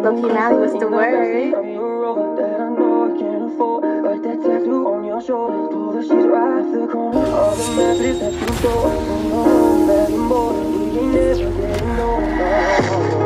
Low-key Mally was the word. That I know I can't afford, like that tattoo on your shoulder. Told her she's right the corner. All the messages that you stole from your own back and border. We ain't never getting older.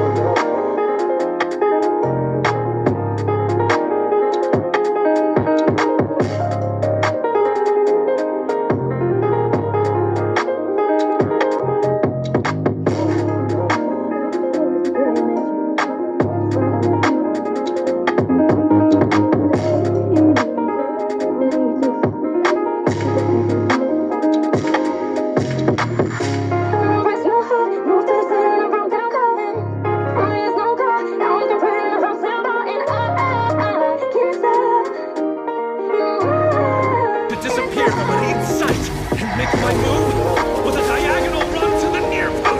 Disappear from my sight and make my move with a diagonal run to the near post.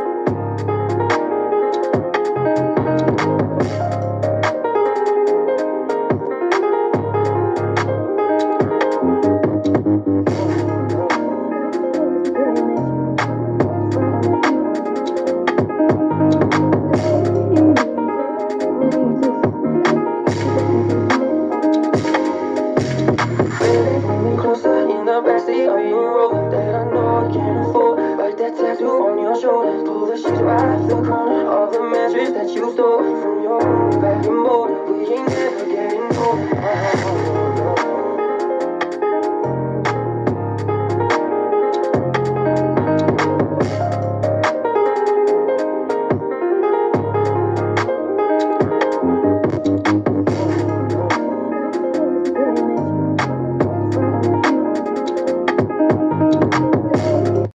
Backseat of your road that I know I can't afford, like that tattoo on your shoulder. Told her she's right the corner. All the measures that you stole from your own back and border. We ain't never getting older.